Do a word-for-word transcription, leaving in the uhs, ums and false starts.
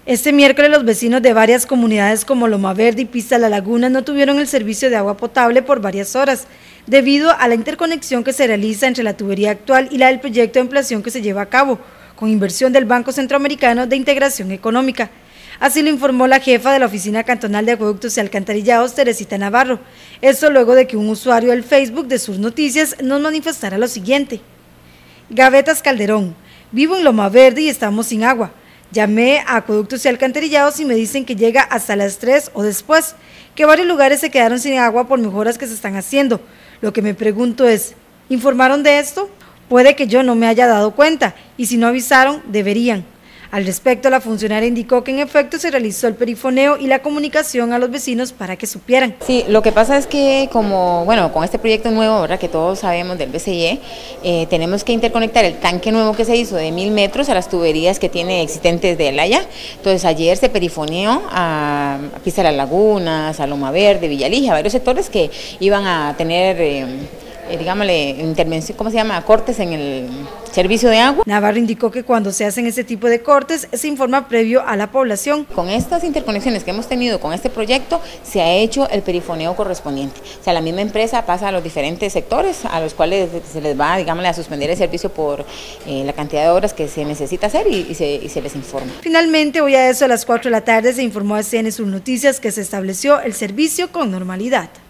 Este miércoles los vecinos de varias comunidades como Loma Verde y Pista La Laguna no tuvieron el servicio de agua potable por varias horas, debido a la interconexión que se realiza entre la tubería actual y la del proyecto de ampliación que se lleva a cabo, con inversión del Banco Centroamericano de Integración Económica. Así lo informó la jefa de la Oficina Cantonal de Acueductos y Alcantarillados, Teresita Navarro. Esto luego de que un usuario del Facebook de Sur Noticias nos manifestara lo siguiente: Gavetas Calderón, vivo en Loma Verde y estamos sin agua. Llamé a Acueductos y Alcantarillados y me dicen que llega hasta las tres o después, que varios lugares se quedaron sin agua por mejoras que se están haciendo. Lo que me pregunto es, ¿informaron de esto? Puede que yo no me haya dado cuenta, y si no avisaron, deberían. Al respecto, la funcionaria indicó que en efecto se realizó el perifoneo y la comunicación a los vecinos para que supieran. Sí, lo que pasa es que como, bueno, con este proyecto nuevo, ¿verdad?, que todos sabemos del B C I E, eh, tenemos que interconectar el tanque nuevo que se hizo de mil metros a las tuberías que tiene existentes de Elaya. Entonces ayer se perifoneó a, a Pista de las Lagunas, a Loma Verde, Villalija, varios sectores que iban a tener, eh, eh, digámosle, intervención, ¿cómo se llama?, cortes en el servicio de agua. Navarro indicó que cuando se hacen este tipo de cortes se informa previo a la población. Con estas interconexiones que hemos tenido con este proyecto se ha hecho el perifoneo correspondiente. O sea, la misma empresa pasa a los diferentes sectores a los cuales se les va, digámosle, a suspender el servicio por eh, la cantidad de horas que se necesita hacer y, y, se, y se les informa. Finalmente, hoy a eso a las cuatro de la tarde se informó a C N Sur Noticias que se estableció el servicio con normalidad.